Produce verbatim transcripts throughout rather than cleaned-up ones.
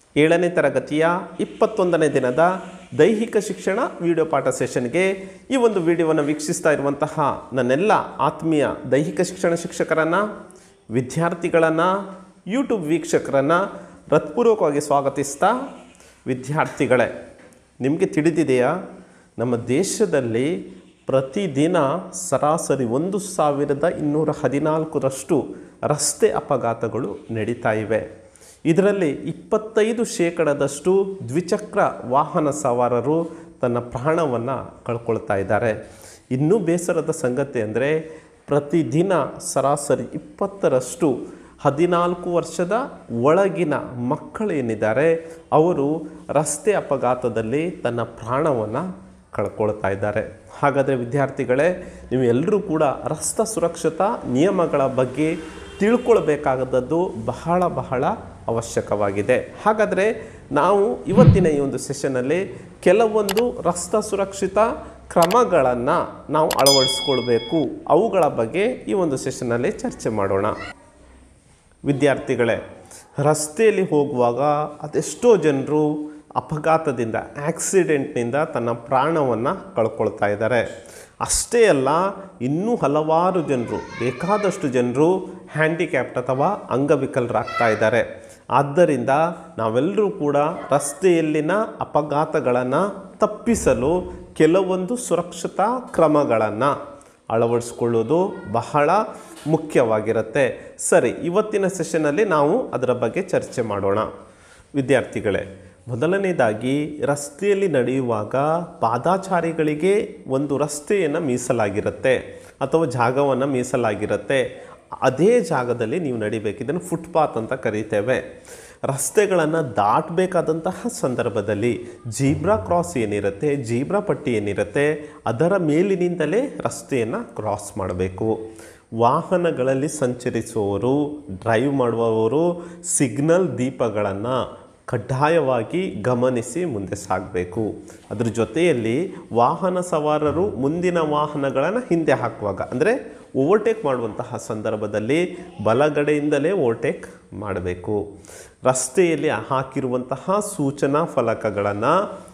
ಏಳನೇ ತರಗತಿಯ ಇಪ್ಪತ್ತೊಂದನೇ ದಿನದ ದೈಹಿಕ ಶಿಕ್ಷಣ ವಿಡಿಯೋ ಪಾಠ ಸೆಷನ್ಗೆ ಈ ಒಂದು ವಿಡಿಯೋವನ್ನು ವೀಕ್ಷಿಸ್ತಾ ಇರುವಂತಹ ನನ್ನೆಲ್ಲ ಆತ್ಮೀಯ ದೈಹಿಕ ಶಿಕ್ಷಣ ಶಿಕ್ಷಕರನ್ನು, ವಿದ್ಯಾರ್ಥಿಗಳನ್ನು, ಯೂಟ್ಯೂಬ್ ವೀಕ್ಷಕರನ್ನು ಹೃತ್ಪೂರ್ವಕವಾಗಿ ಸ್ವಾಗತಿಸ್ತಾ, ವಿದ್ಯಾರ್ಥಿಗಳೇ, ನಿಮಗೆ ತಿಳಿದಿದೆಯಾ, ನಮ್ಮ ದೇಶದಲ್ಲಿ ಪ್ರತಿದಿನ ಸರಾಸರಿ ಒಂದು ಸಾವಿರದ ಇನ್ನೂರ ಹದಿನಾಲ್ಕರಷ್ಟು ರಸ್ತೆ ಅಪಘಾತಗಳು ನಡೀತಾ ಇವೆ. ಇದರಲ್ಲಿ ಇಪ್ಪತ್ತೈದು ಶೇಕಡದಷ್ಟು ದ್ವಿಚಕ್ರ ವಾಹನ ಸವಾರರು ತನ್ನ ಪ್ರಾಣವನ್ನು ಕಳ್ಕೊಳ್ತಾ ಇದ್ದಾರೆ. ಇನ್ನೂ ಬೇಸರದ ಸಂಗತಿ ಅಂದರೆ ಪ್ರತಿದಿನ ಸರಾಸರಿ ಇಪ್ಪತ್ತರಷ್ಟು ಹದಿನಾಲ್ಕು ವರ್ಷದ ಒಳಗಿನ ಮಕ್ಕಳೇನಿದ್ದಾರೆ ಅವರು ರಸ್ತೆ ಅಪಘಾತದಲ್ಲಿ ತನ್ನ ಪ್ರಾಣವನ್ನು ಕಳ್ಕೊಳ್ತಾ ಇದ್ದಾರೆ. ಹಾಗಾದರೆ ವಿದ್ಯಾರ್ಥಿಗಳೇ, ನೀವು ಎಲ್ಲರೂ ಕೂಡ ರಸ್ತೆ ಸುರಕ್ಷತಾ ನಿಯಮಗಳ ಬಗ್ಗೆ ತಿಳ್ಕೊಳ್ಬೇಕಾದದ್ದು ಬಹಳ ಬಹಳ ಅವಶ್ಯಕವಾಗಿದೆ. ಹಾಗಾದರೆ ನಾವು ಇವತ್ತಿನ ಈ ಒಂದು ಸೆಷನ್ನಲ್ಲಿ ಕೆಲವೊಂದು ರಸ್ತೆ ಸುರಕ್ಷಿತ ಕ್ರಮಗಳನ್ನು ನಾವು ಅಳವಡಿಸ್ಕೊಳ್ಬೇಕು, ಅವುಗಳ ಬಗ್ಗೆ ಈ ಒಂದು ಸೆಷನ್ನಲ್ಲಿ ಚರ್ಚೆ ಮಾಡೋಣ. ವಿದ್ಯಾರ್ಥಿಗಳೇ, ರಸ್ತೆಯಲ್ಲಿ ಹೋಗುವಾಗ ಅದೆಷ್ಟೋ ಜನರು ಅಪಘಾತದಿಂದ, ಆಕ್ಸಿಡೆಂಟ್ನಿಂದ ತನ್ನ ಪ್ರಾಣವನ್ನು ಕಳ್ಕೊಳ್ತಾ ಇದ್ದಾರೆ. ಅಷ್ಟೇ ಅಲ್ಲ, ಇನ್ನೂ ಹಲವಾರು ಜನರು, ಬೇಕಾದಷ್ಟು ಜನರು ಹ್ಯಾಂಡಿಕ್ಯಾಪ್ಟ್ ಅಥವಾ ಅಂಗವಿಕಲರಾಗ್ತಾ ಇದ್ದಾರೆ. ಆದ್ದರಿಂದ ನಾವೆಲ್ಲರೂ ಕೂಡ ರಸ್ತೆಯಲ್ಲಿನ ಅಪಘಾತಗಳನ್ನು ತಪ್ಪಿಸಲು ಕೆಲವೊಂದು ಸುರಕ್ಷತಾ ಕ್ರಮಗಳನ್ನು ಅಳವಡಿಸ್ಕೊಳ್ಳೋದು ಬಹಳ ಮುಖ್ಯವಾಗಿರುತ್ತೆ. ಸರಿ, ಇವತ್ತಿನ ಸೆಷನ್ನಲ್ಲಿ ನಾವು ಅದರ ಬಗ್ಗೆ ಚರ್ಚೆ ಮಾಡೋಣ. ವಿದ್ಯಾರ್ಥಿಗಳೇ, ಮೊದಲನೇದಾಗಿ ರಸ್ತೆಯಲ್ಲಿ ನಡೆಯುವಾಗ ಪಾದಾಚಾರಿಗಳಿಗೆ ಒಂದು ರಸ್ತೆಯನ್ನು ಮೀಸಲಾಗಿರುತ್ತೆ ಅಥವಾ ಜಾಗವನ್ನು ಮೀಸಲಾಗಿರುತ್ತೆ. ಅದೇ ಜಾಗದಲ್ಲಿ ನೀವು ನಡಿಬೇಕು. ಇದನ್ನು ಫುಟ್ಪಾತ್ ಅಂತ ಕರೀತೇವೆ. ರಸ್ತೆಗಳನ್ನು ದಾಟಬೇಕಾದಂತಹ ಸಂದರ್ಭದಲ್ಲಿ ಜೀಬ್ರಾ ಕ್ರಾಸ್ ಏನಿರುತ್ತೆ, ಜೀಬ್ರಾ ಪಟ್ಟಿ ಏನಿರುತ್ತೆ, ಅದರ ಮೇಲಿನಿಂದಲೇ ರಸ್ತೆಯನ್ನು ಕ್ರಾಸ್ ಮಾಡಬೇಕು. ವಾಹನಗಳಲ್ಲಿ ಸಂಚರಿಸುವವರು, ಡ್ರೈವ್ ಮಾಡುವವರು ಸಿಗ್ನಲ್ ದೀಪಗಳನ್ನು ಕಡ್ಡಾಯವಾಗಿ ಗಮನಿಸಿ ಮುಂದೆ ಸಾಗಬೇಕು. ಅದ್ರ ಜೊತೆಯಲ್ಲಿ ವಾಹನ ಸವಾರರು ಮುಂದಿನ ವಾಹನಗಳನ್ನು ಹಿಂದೆ ಹಾಕುವಾಗ, ಅಂದರೆ ಓವರ್ಟೇಕ್ ಮಾಡುವಂತಹ ಸಂದರ್ಭದಲ್ಲಿ ಬಲಗಡೆಯಿಂದಲೇ ಓವರ್ಟೇಕ್ ಮಾಡಬೇಕು. ರಸ್ತೆಯಲ್ಲಿ ಹಾಕಿರುವಂತಹ ಸೂಚನಾ ಫಲಕಗಳನ್ನು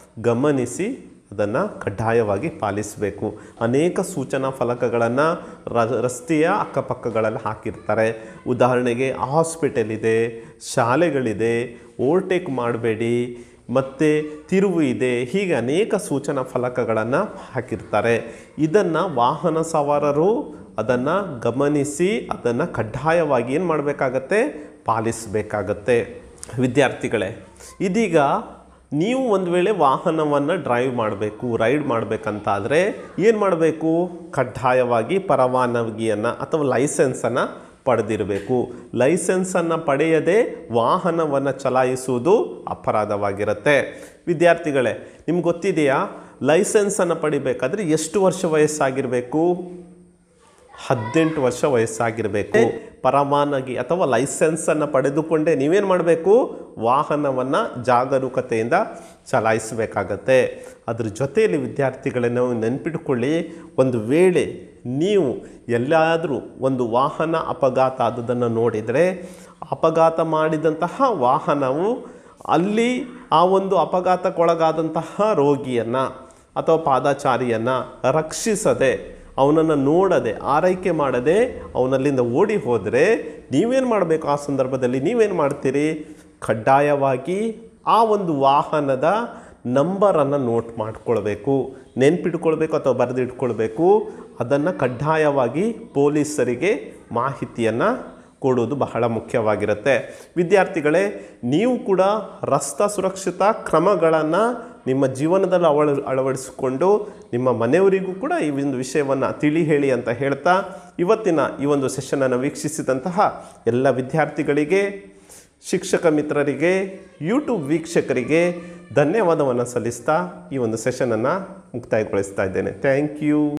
ಗಮನಿಸಿ ಅದನ್ನು ಕಡ್ಡಾಯವಾಗಿ ಪಾಲಿಸಬೇಕು. ಅನೇಕ ಸೂಚನಾ ಫಲಕಗಳನ್ನು ರಸ್ತೆಯ ಅಕ್ಕಪಕ್ಕಗಳಲ್ಲಿ ಹಾಕಿರ್ತಾರೆ. ಉದಾಹರಣೆಗೆ ಹಾಸ್ಪಿಟಲ್ ಇದೆ, ಶಾಲೆಗಳಿದೆ, ಓವರ್ಟೇಕ್ ಮಾಡಬೇಡಿ, ಮತ್ತು ತಿರುವು ಇದೆ, ಹೀಗೆ ಅನೇಕ ಸೂಚನಾ ಫಲಕಗಳನ್ನು ಹಾಕಿರ್ತಾರೆ. ಇದನ್ನು ವಾಹನ ಸವಾರರು ಅದನ್ನು ಗಮನಿಸಿ ಅದನ್ನು ಕಡ್ಡಾಯವಾಗಿ ಏನು ಮಾಡಬೇಕಾಗತ್ತೆ, ಪಾಲಿಸಬೇಕಾಗತ್ತೆ. ವಿದ್ಯಾರ್ಥಿಗಳೇ, ಇದೀಗ ನೀವು ಒಂದು ವೇಳೆ ವಾಹನವನ್ನು ಡ್ರೈವ್ ಮಾಡಬೇಕು, ರೈಡ್ ಮಾಡಬೇಕಂತಾದರೆ ಏನು ಮಾಡಬೇಕು, ಕಡ್ಡಾಯವಾಗಿ ಪರವಾನಗಿಯನ್ನು ಅಥವಾ ಲೈಸೆನ್ಸನ್ನು ಪಡೆದಿರಬೇಕು. ಲೈಸೆನ್ಸನ್ನು ಪಡೆಯದೆ ವಾಹನವನ್ನು ಚಲಾಯಿಸುವುದು ಅಪರಾಧವಾಗಿರುತ್ತೆ. ವಿದ್ಯಾರ್ಥಿಗಳೇ, ನಿಮ್ಗೆ ಗೊತ್ತಿದೆಯಾ, ಲೈಸೆನ್ಸನ್ನು ಪಡಿಬೇಕಾದ್ರೆ ಎಷ್ಟು ವರ್ಷ ವಯಸ್ಸಾಗಿರಬೇಕು? ಹದಿನೆಂಟು ವರ್ಷ ವಯಸ್ಸಾಗಿರಬೇಕು. ಪರವಾನಗಿ ಅಥವಾ ಲೈಸೆನ್ಸನ್ನು ಪಡೆದುಕೊಂಡೇ ನೀವೇನು ಮಾಡಬೇಕು, ವಾಹನವನ್ನು ಜಾಗರೂಕತೆಯಿಂದ ಚಲಾಯಿಸಬೇಕಾಗತ್ತೆ. ಅದ್ರ ಜೊತೆಯಲ್ಲಿ ವಿದ್ಯಾರ್ಥಿಗಳನ್ನ ನೆನಪಿಟ್ಕೊಳ್ಳಿ, ಒಂದು ವೇಳೆ ನೀವು ಎಲ್ಲಾದರೂ ಒಂದು ವಾಹನ ಅಪಘಾತ ಆದುದನ್ನು ನೋಡಿದರೆ, ಅಪಘಾತ ಮಾಡಿದಂತಹ ವಾಹನವು ಅಲ್ಲಿ ಆ ಒಂದು ಅಪಘಾತಕ್ಕೊಳಗಾದಂತಹ ರೋಗಿಯನ್ನು ಅಥವಾ ಪಾದಚಾರಿಯನ್ನು ರಕ್ಷಿಸದೆ, ಅವನನ್ನು ನೋಡದೆ, ಆರೈಕೆ ಮಾಡದೆ ಅವನಲ್ಲಿಂದ ಓಡಿ ಹೋದರೆ ನೀವೇನು ಮಾಡಬೇಕು? ಆ ಸಂದರ್ಭದಲ್ಲಿ ನೀವೇನು ಮಾಡ್ತೀರಿ? ಕಡ್ಡಾಯವಾಗಿ ಆ ಒಂದು ವಾಹನದ ನಂಬರನ್ನು ನೋಟ್ ಮಾಡಿಕೊಳ್ಬೇಕು, ನೆನ್ಪಿಟ್ಕೊಳ್ಬೇಕು ಅಥವಾ ಬರೆದಿಟ್ಕೊಳ್ಬೇಕು. ಅದನ್ನು ಕಡ್ಡಾಯವಾಗಿ ಪೊಲೀಸರಿಗೆ ಮಾಹಿತಿಯನ್ನು ಕೊಡೋದು ಬಹಳ ಮುಖ್ಯವಾಗಿರುತ್ತೆ. ವಿದ್ಯಾರ್ಥಿಗಳೇ, ನೀವು ಕೂಡ ರಸ್ತೆ ಸುರಕ್ಷತಾ ಕ್ರಮಗಳನ್ನು ನಿಮ್ಮ ಜೀವನದಲ್ಲಿ ಅಳ ಅಳವಡಿಸಿಕೊಂಡು ನಿಮ್ಮ ಮನೆಯವರಿಗೂ ಕೂಡ ಈ ಒಂದು ವಿಷಯವನ್ನು ತಿಳಿ ಹೇಳಿ ಅಂತ ಹೇಳ್ತಾ, ಇವತ್ತಿನ ಈ ಒಂದು ಸೆಷನನ್ನು ವೀಕ್ಷಿಸಿದಂತಹ ಎಲ್ಲ ವಿದ್ಯಾರ್ಥಿಗಳಿಗೆ, ಶಿಕ್ಷಕ ಮಿತ್ರರಿಗೆ, ಯೂಟ್ಯೂಬ್ ವೀಕ್ಷಕರಿಗೆ ಧನ್ಯವಾದವನ್ನು ಸಲ್ಲಿಸ್ತಾ ಈ ಒಂದು ಸೆಷನನ್ನು ಮುಕ್ತಾಯಗೊಳಿಸ್ತಾ ಇದ್ದೇನೆ. Thank you.